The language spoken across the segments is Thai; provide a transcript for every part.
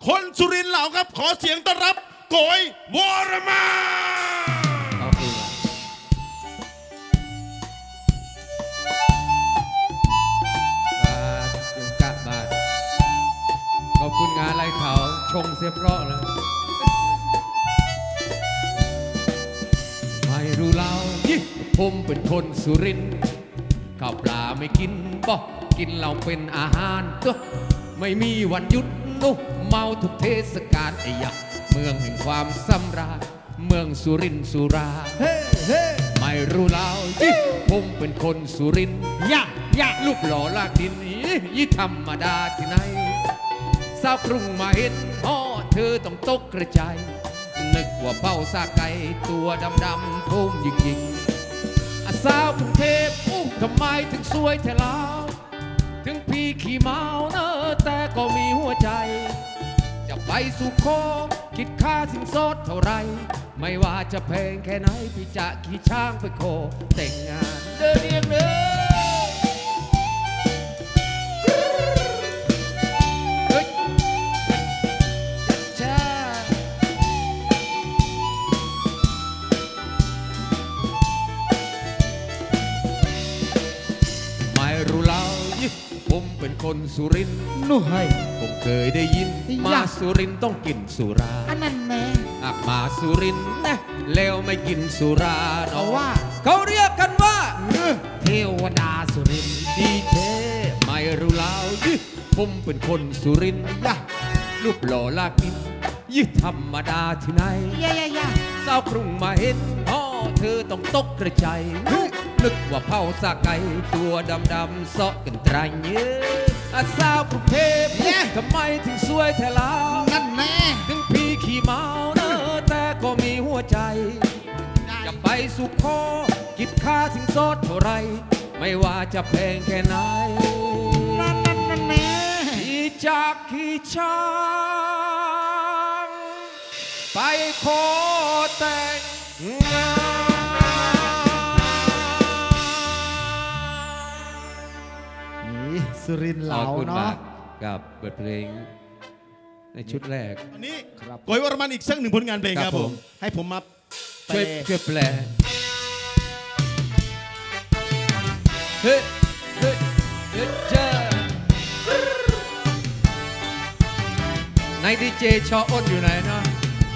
คนสุรินทร์เหล่าครับขอเสียงต้อนรับโกยวรมาขอบคุณงานไรเขาชงเสียเพราะเลยไม่รู้เล่าผมเป็นคนสุรินทร์ข้าวปลาไม่กินบ่กินเหล้าเป็นอาหารตัวไม่มีวันหยุดนุเมาทุกเทศกาลไอ้ยะเมืองแห่งความสำราญเมืองสุรินทร์สุราไม่รู้เล่าผมเป็นคนสุรินทร์รูปหล่อลากดินยี่ธรรมดาที่ไหนสาวกรุงมาเห็นห่อเธอต้องตกกระจายนึกว่าเป้าซาไก่ตัวดำๆพุ่มยิงสาวกรุงเทพทำไมถึงสวยแท้ลาวถึงพี่ขี่เมาเนอะแต่ก็มีหัวใจจะไปสู่โคคิดค่าสินสอดเท่าไรไม่ว่าจะแพงแค่ไหนพี่จะขี่ช้างไปโคแต่งงานเดินเรียงเด้อผมเป็นคนสุรินทร์นู่ให้ผมเคยได้ยินมาสุรินทร์ต้องกินสุราอันนั้นแน่มาสุรินทร์นะแล้วไม่กินสุราเอาว่าเขาเรียกกันว่าเทวดาสุรินทร์ดีเทไม่รู้เล่าผมเป็นคนสุรินทร์รูปหล่อลากดินธรรมดาที่ไหนสาวกรุงมาเห็นพ่อเธอต้องตกกระจายนึกว่าเผาสาไก่ตัวดำๆเสาะกันตรายเยอะสาวกรุงเทพทำไมถึงสวยแท้ลาวนั่นแน่ถึงพี่ขี่เมาเนอะแต่ก็มีหัวใจจะไปสู่คอคิดค่าถึงสดเท่าไรไม่ว่าจะแพงแค่ไหนนั่นแน่ที่จากขี่ช้างไปขอแต่งงานสุรินทร์เหลาเนาะกับบทเพลงในชุดแรกวันนี้โกยวรมันอีกสักหนึ่งผลงานเพลงครับผมให้ผมมาช่วยแปลเฮ้ยเฮ้ยเฮ้ยเจ้าในดีเจชออ้นอยู่ไหนเนาะ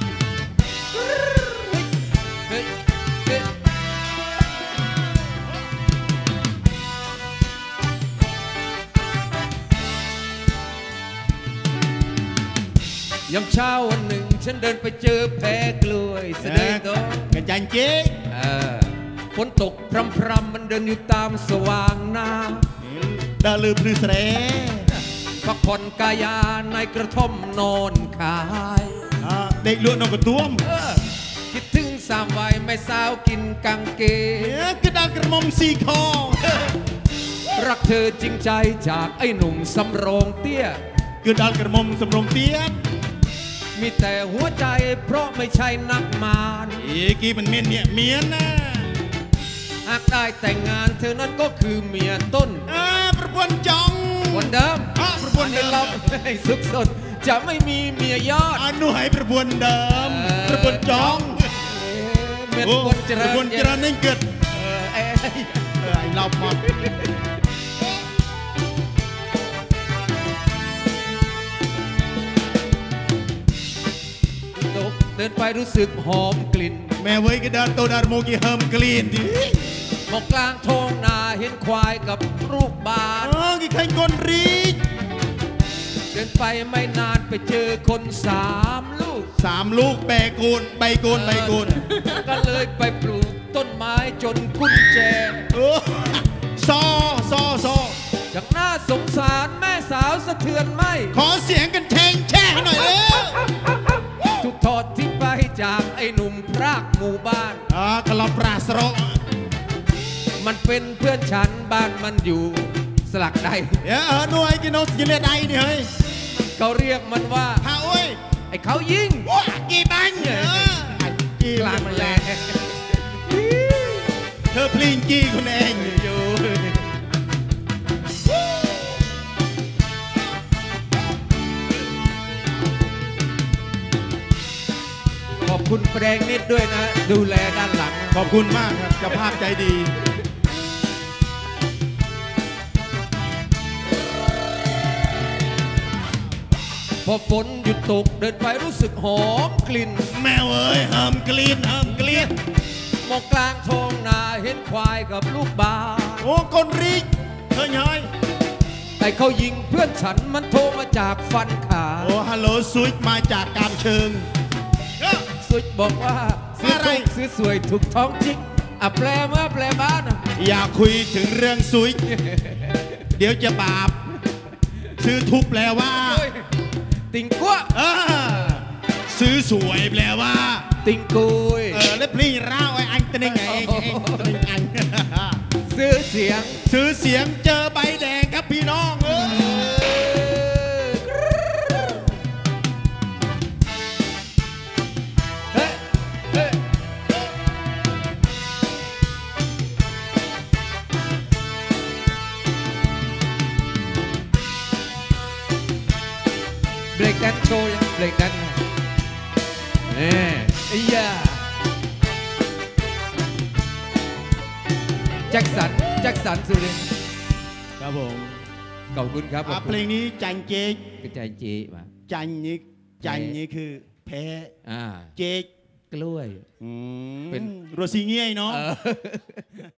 ยามเช้าวันหนึ่งฉันเดินไปเจอแพกล้วยเสด็จโตกันจันเจ๊ฝนตกพรำๆมันเดินอยู่ตามสว่างนาดาลือพลือเสรพักผ่อนกายาในกระท่อมนอนขายเด็กล้วนนกกระตุ้มคิดถึงสามวัยไม่สาวกินกังเกกระดากระมมสีคอรักเธอจริงใจจากไอ้หนุ่มสำโรงเตี้ยกระดากระมมสำโรงเตี้ยมีแต่หัวใจเพราะไม่ใช่นักมารกี่มันเมียนเนี่ยเมียนนะหากได้แต่งงานเธอนั้นก็คือเมียต้นประพวนจองวันเดิมประพวนเดิมให้สุขสดจะไม่มีเมียยอดหนูให้ประพวนเดิมประพวนจองเมียคนเจริญประพวนเจริญนั่งเกิดไอ้เราพอเดินไปรู้สึกหอมกลิ่นแม่เว้ยก็เดินโตดาร์โมกีเฮิมกลิ่นดิมองกลางท้องนาเห็นควายกับรูปบาทกี่ใครคนรีเดินไปไม่นานไปเจอคน3 ลูกแบกโกนใบโกนก็เลยไปปลูกต้นไม้จนกุญแจซอจากน่าสงสารแม่สาวสะเทือนไหมขอเสียงกันแทงแช่หน่อยเลยถูกทอดทิ้งไปจากไอ้หนุ่มพรากหมู่บ้านกลับปราศรมันเป็นเพื่อนฉันบ้านมันอยู่สลักใดหน่วยกินโนสกิเลใดนี่เฮ้ยเขาเรียกมันว่าฮาโอ้ยไอ้เขายิงกี่บังกลางแหล่เธอพลิงกี้คุณเองอยู่เคุณแปลงนิดด้วยนะ ดูแลด้านหลังขอบคุณมากครับเจ้าภาพใจดีพอฝนหยุดตกเดินไปรู้สึกหอมกลิ่นแมวเอ้ยห้ามกรีดห้ามกรีดมองกลางท้องนาเห็นควายกับลูกบาศก์โอ้คนรีกเฮ้ยเฮ้ยแต่เขายิงเพื่อนฉันมันโทรมาจากฟันขาโอ้ฮัลโหลสวิตมาจากกามเชิงสุดบอกว่าซื้ออะไรถูกซื้อสวยถูกท้องจริงอ่ะแปลมาแปลบ้านอย่าคุยถึงเรื่องสวิตเดี๋ยวจะบาป ซื้อทุกแปลว่าติงกัวซื้อสวยแปลว่าติงกุยแล้วพลีร่าไอ้อันตะนึงไงอันซื้อเสียงซื้อเสียงเจอใบแดงครับพี่น้องเฮ้ยเฮ้ยเบรกแดนโชว์ยังเบรกแดนนี่ไอ้ยาแจ็คสันสุรินทร์ครับผมขอบคุณครับเพลงนี้จันเจกกระจายจีมาจันนี้คือแพ้อ่าเจกกล้วยเป็นโรซิเงียเนาะ